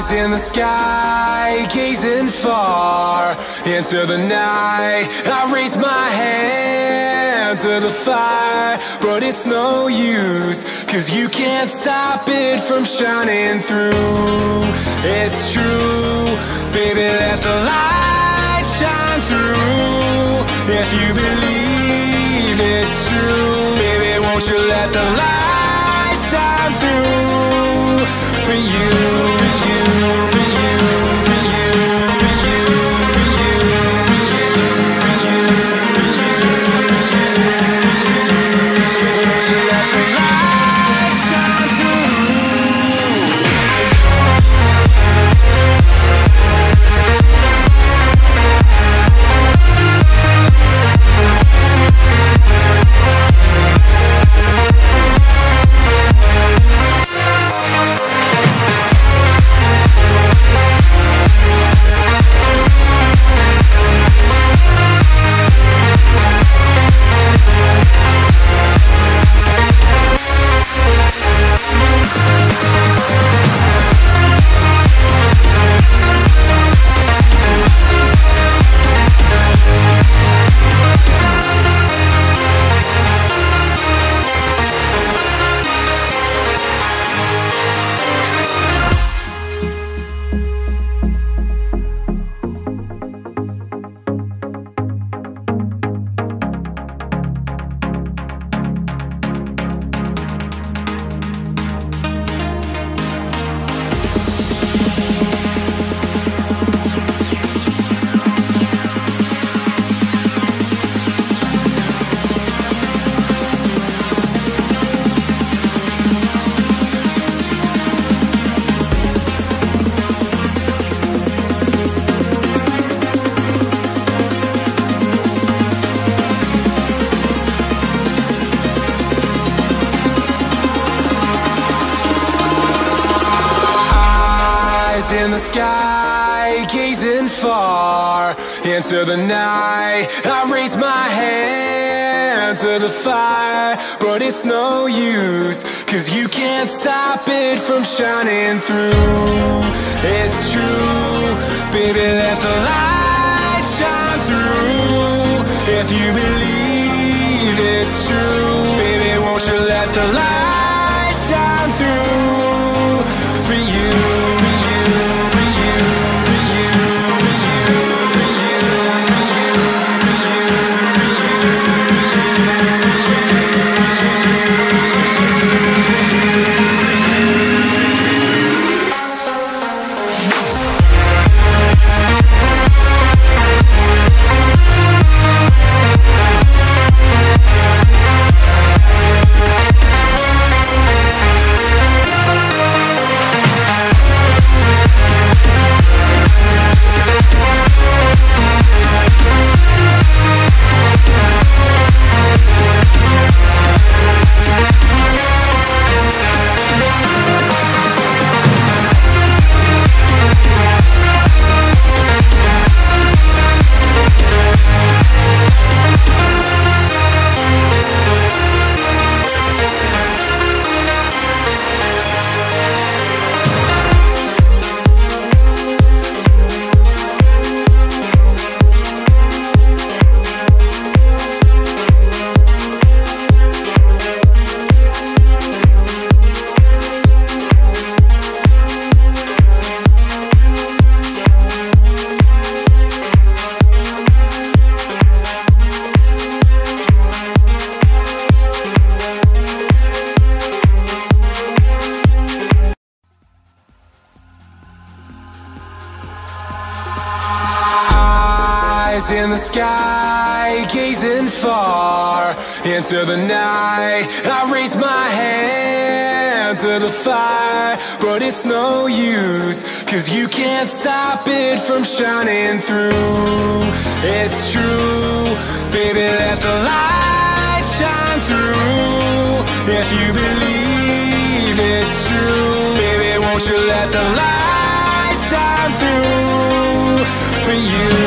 In the sky, gazing far into the night, I raise my hand to the fire, but it's no use, 'cause you can't stop it from shining through. It's true, baby, let the light shine through. If you believe it's true, baby, won't you let the light shine through for you, for you, for you, for you, for you, for you, for you, for you, won't you let the light shine through? In the sky, gazing far into the night, I raise my hand to the fire, but it's no use, 'cause you can't stop it from shining through. It's true, baby, let the light shine through. If you believe it's true, baby, won't you let the light shine through for you, for you, for you, for you, for you, for you, for you, in the sky, gazing far into the night, I raise my hand to the fire, but it's no use, 'cause you can't stop it from shining through. It's true, baby, let the light shine through. If you believe it's true, baby, won't you let the light shine through for you.